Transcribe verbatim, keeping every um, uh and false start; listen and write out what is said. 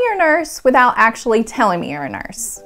you're a nurse without actually telling me you're a nurse.